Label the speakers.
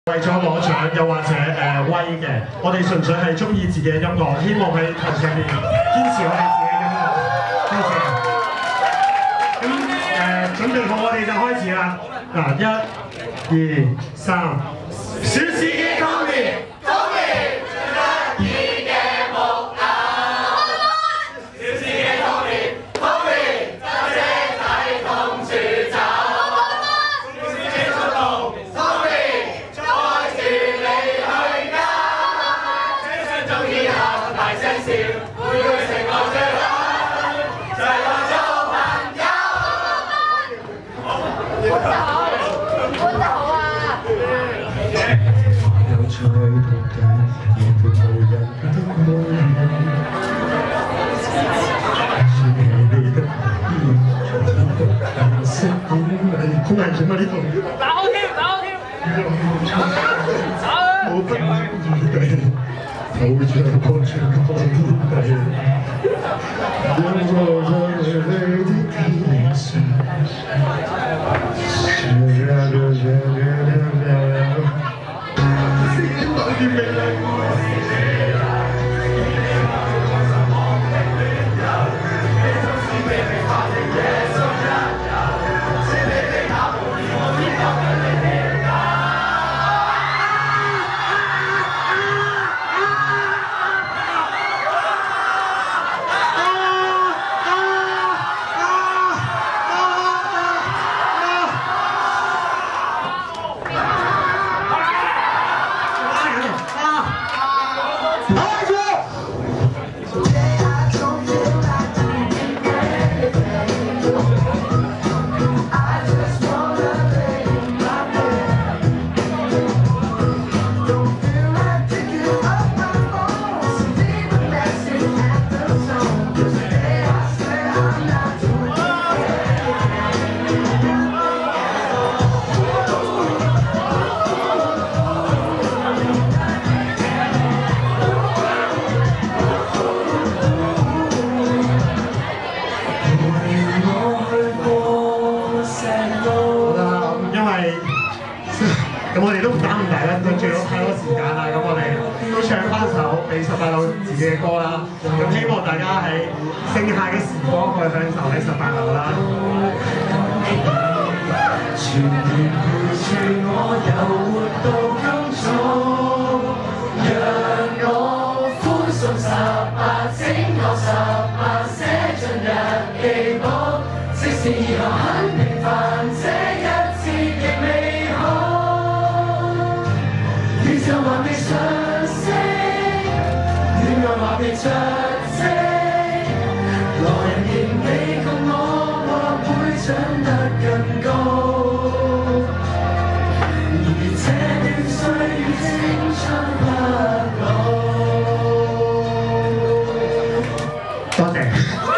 Speaker 1: 為咗攞獎又或者威嘅，我哋純粹係中意自己嘅音樂，希望喺台上面堅持我哋自己嘅音樂。多謝。咁準備好我哋就開始啦。嗱，1、2、3，小事嘅 Tommy。 好危險啊！呢度打好添，打好添。我不願意地投着過全個天地，讓我在你的天上。咁我哋都唔打唔大啦，都最咗太多時間啦，咁我哋都唱翻首俾18樓自己嘅歌啦。咁希望大家喺剩下嘅時光可以享受喺18樓啦。全年陪住我遊活到今早，讓我歡送18，整個18寫進日記簿，即使以後很平凡，這一次亦美好。 宇宙還未上升，戀愛還未着跡，來年你共我或會長得更高，而這段歲月青春不老。多謝。